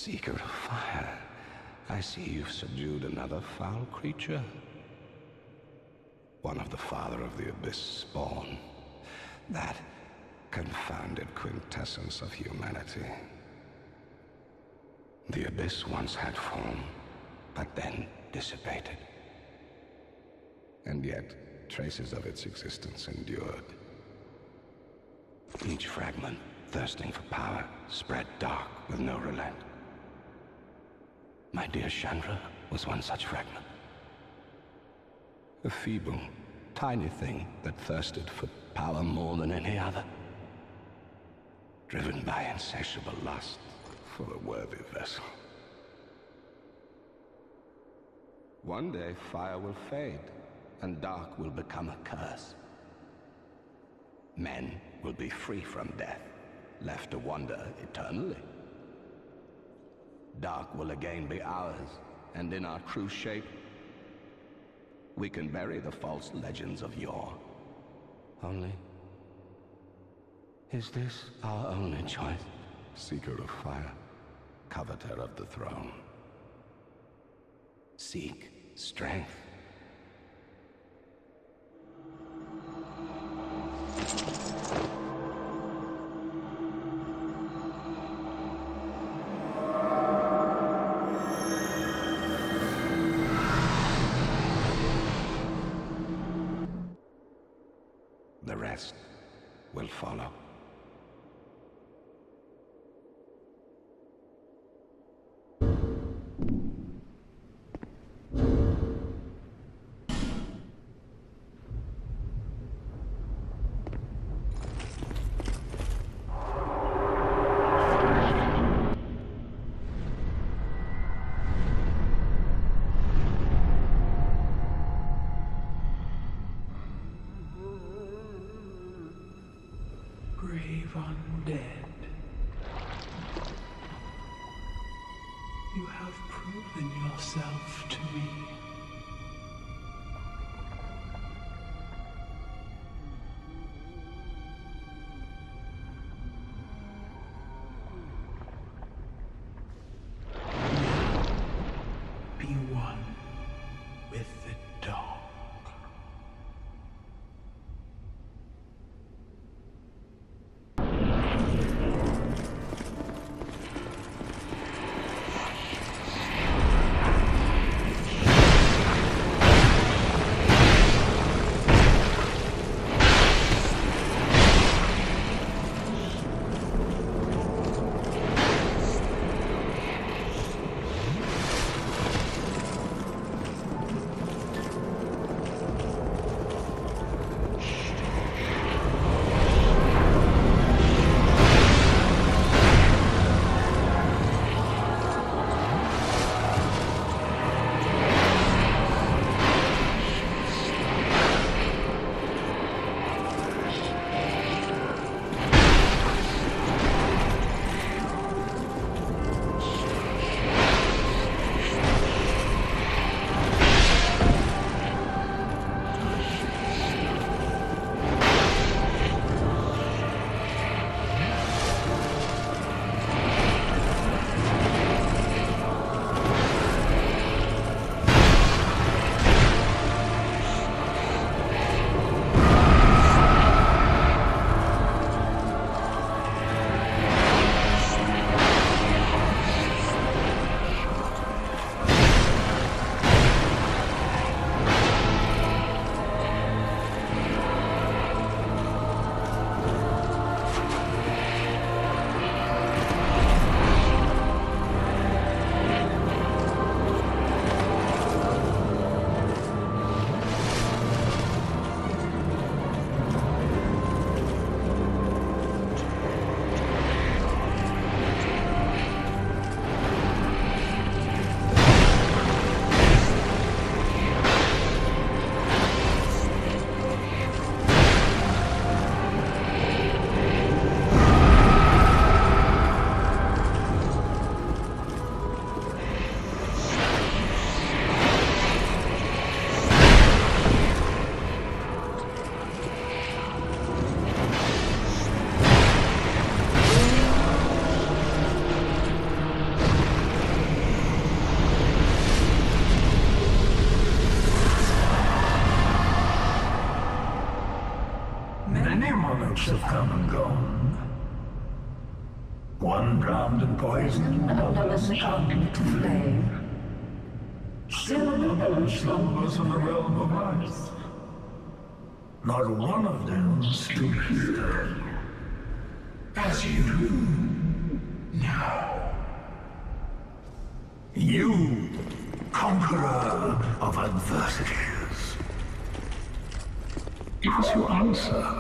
Seeker of fire, I see you've subdued another foul creature. One of the father of the Abyss spawn. That confounded quintessence of humanity. The Abyss once had form, but then dissipated. And yet, traces of its existence endured. Each fragment, thirsting for power, spread dark with no relent. My dear Chandra was one such fragment. A feeble, tiny thing that thirsted for power more than any other. Driven by insatiable lust for a worthy vessel. One day, fire will fade, and dark will become a curse. Men will be free from death, left to wander eternally. Dark will again be ours, and in our true shape, we can bury the false legends of yore. Only, is this our only choice? Seeker of fire, coveter of the throne. Seek strength. The rest will follow. Brave undead, you have proven yourself to me. Be one with the dog. Many monarchs have come and gone. One drowned in poison, another succumbed to flame. Still another slumbers in the realm of ice. Not one of them stood here as you do now. You, conqueror of adversities. Give us your answer.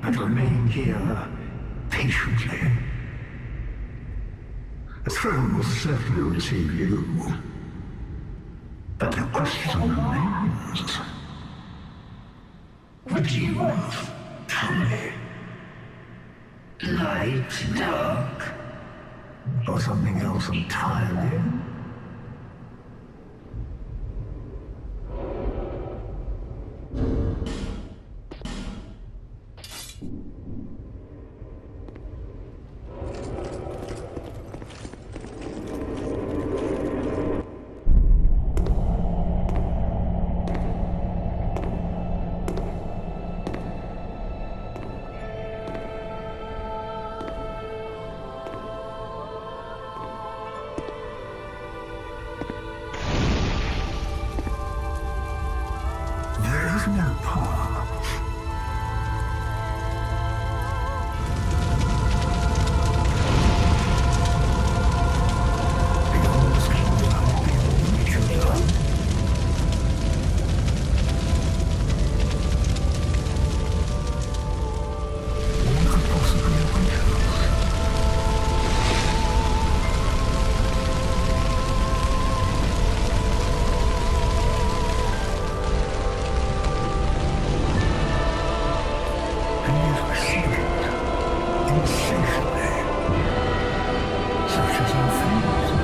but remain here patiently. The throne will certainly receive you. But the question remains. What do you want from me? Light, dark, or something else entirely? No path. Beyond the screen line, beyond the nature line. What could possibly await us? Insatiably, such as our fate.